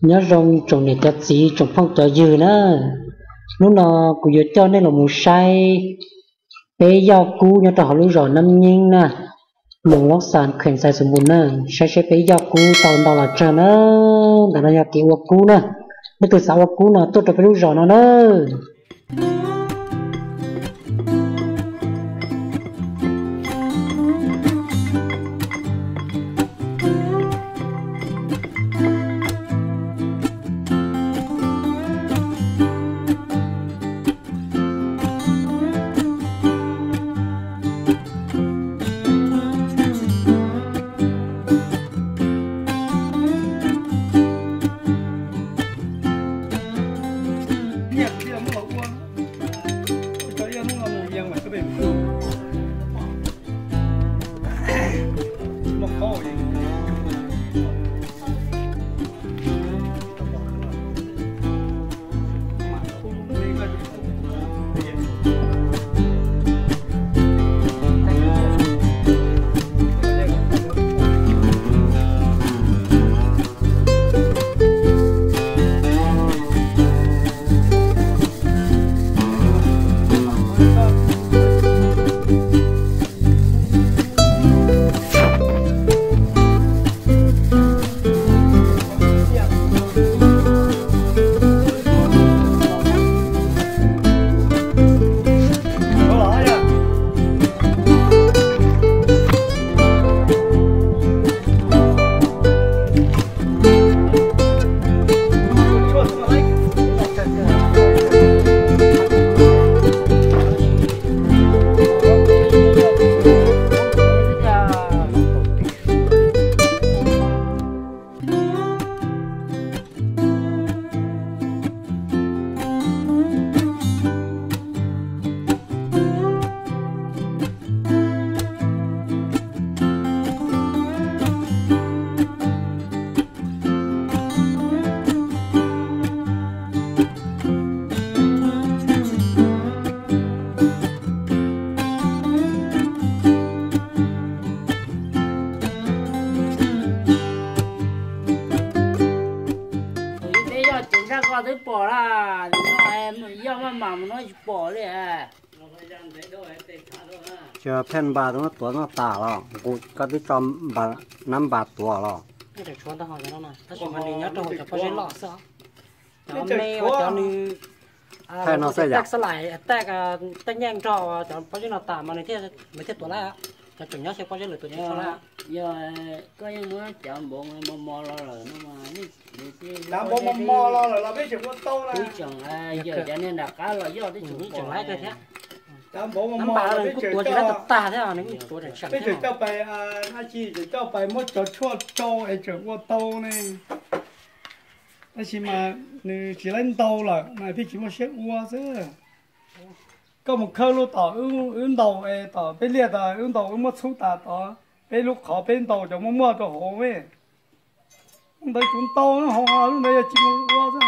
nhớ rong trồng này cho gì trồng phong cho dư nữa lúc nào cũng giờ cho nên là một say bé giao cú nhớ cho họ lúc rồi năm nhiên nè luồng lót sàn khuyển sai sùng bùn nè sẽ bé giao cú tàu tàu là chờ nữa để nó nhà kiểu cú nè nếu từ sáu cú nè tôi cho bé lúc rồi nó nữa tới bỏ là nó em do mà nó bỏ đi à chờ phen bà nó tuổi nó tả rồi có cái tròn bà năm bà tuổi rồi cái để cho tao hỏi cho nó này tao chỉ muốn nhớ trong cái bao nhiêu lọ sao cho mê và cho như thay nó sẽ tách lại tách tách nhanh cho bao nhiêu nào tả mà này thế mấy thế tuổi lại á cho chuẩn nhớ xem bao nhiêu lửa tuổi nhớ cho lại giờ có những người chọn bộ người mò lo rồi nó mà làm bộ mò lo rồi là biết chừng có tô là chừng giờ cho nên là cá là do cái chừng lái cái thế làm bộ mò là biết chừng cho ta thế nào nếu tuổi để sẵn biết chừng cho bài anh chị cho bài mất cho chua tô ấy chừng có tô này anh chị mà chỉ lên tô là này biết chỉ một chiếc ua chứ có một khâu lúc tỏ ứng đầu tỏ bên liệt tỏ ứng đầu ứng mất số tỏ bên lúc khó bên đầu cho mua cho hồ ấy không thấy chúng tàu nó họ lúc này chỉ mua ra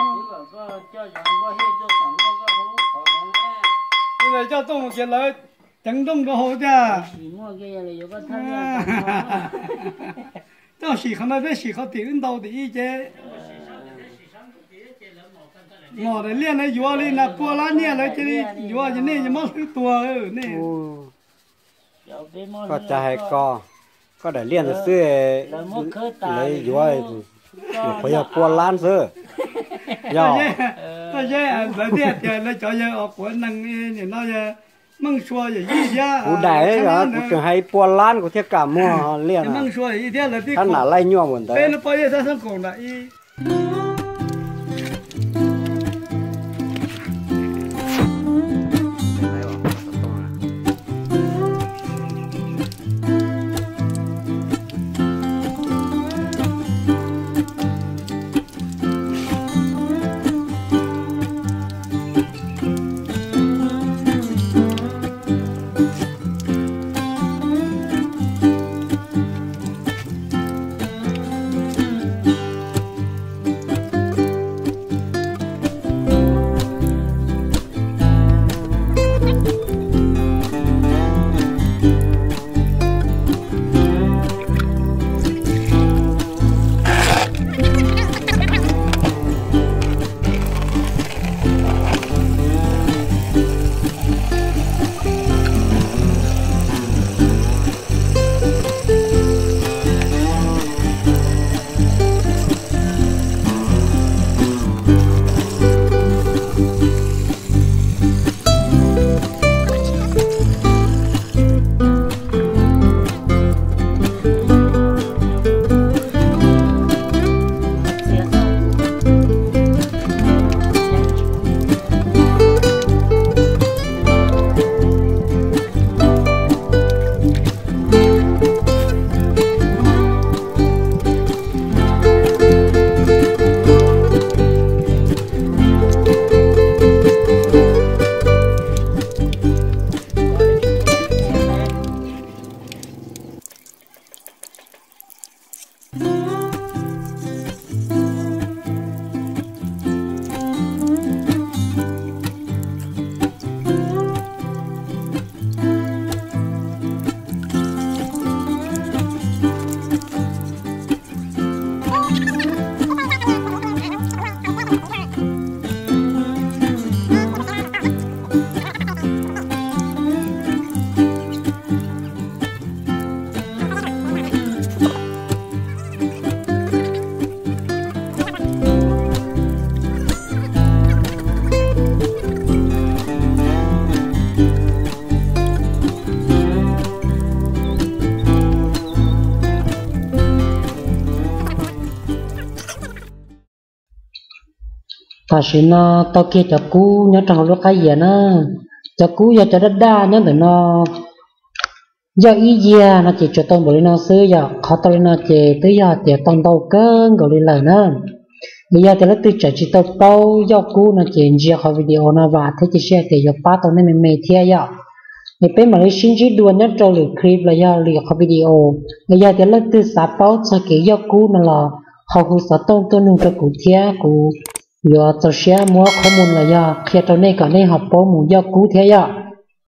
bây giờ cho tôi một cái lời chẳng đông cái hồ cha cho xì không nói với xì không tiền ứng đầu thì chứ ngồi để liên này vua lên là cua lá nhẹ lấy chứ đi vua cho nên mất cái tua nè có trái có để liên được xưa lấy vua bây giờ cua lan xưa giờ tôi giờ lấy tiền thì lấy cho giờ ở quán năng thì nó giờ măng xua gì ra cú đại đó cú trường hay cua lan của thiết cả mua liên măng xua gì thế là hắn là lay nhua một đấy bên nó bây giờ sao sang cổ lại ta chỉ nó tao kia cho cú nhớ trong lúc cái gì nữa cho cú giờ cho đất đa nhớ từ nó giờ ý gì nó chỉ cho tao bởi nó xưa giờ khó tao nó chỉ tới giờ thì tao tao cơn gọi đi lời nữa bây giờ thì nó tự trả chỉ tao giờ cú nó chỉ chia khỏi video nó và thế chỉ share thì giờ ba tao nên mình theo giờ thì bên mà lấy xin chỉ đua nhất cho lượt clip là do lượt khỏi video bây giờ thì nó tự xả báo cho cái giờ cú nó là họ cũng sẽ tao tôi nung cho cụ theo cụ giờ tao share muaข้อมูลlà do khi tao này có nên học bố muốn giờ cú theo giờ